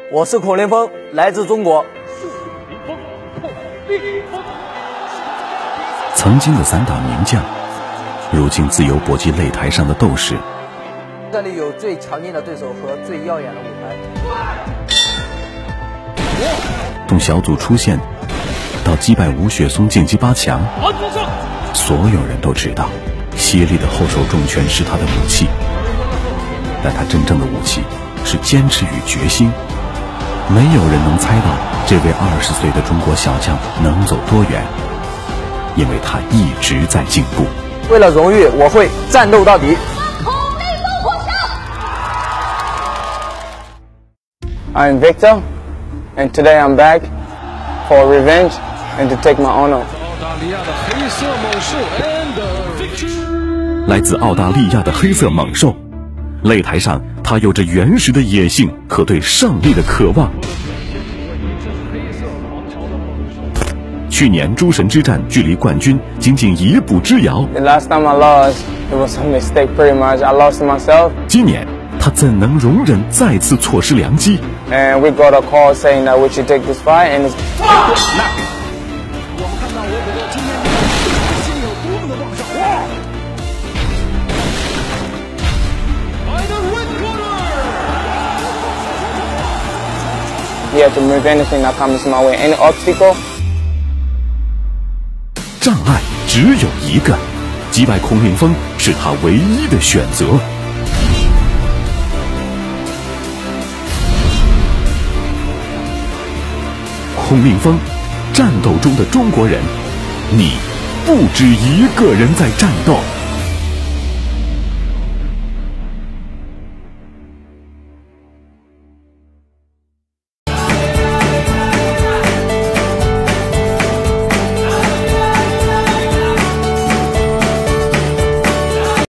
我是孔令峰，来自中国。 曾经的散打名将，如今自由搏击擂台上的斗士。 这里有最强劲的对手和最耀眼的舞台。 从小组出线到击败吴雪松晋级8强，所有人都知道犀利的后手重拳是他的武器，但他真正的武器是坚持与决心。没有人能猜到这位20岁的中国小将能走多远，因为他一直在进步。 为了荣誉，我会战斗到底。 I'm Victor, and today I'm back for revenge and to take my honor. 来自澳大利亚的黑色猛兽，擂台上他有着原始的野性和对胜利的渴望。去年诸神之战距离冠军仅仅1步之遥。 The last time I lost, it was a mistake pretty much. I lost to myself. 今年他怎能容忍再次错失良机？ And we got a call saying that we should take this fight, and it's. ，He had to remove anything that comes my way, any obstacle. 障碍只有一个，击败孔令峰是他唯一的选择。孔令峰，战斗中的中国人，你不止一个人在战斗。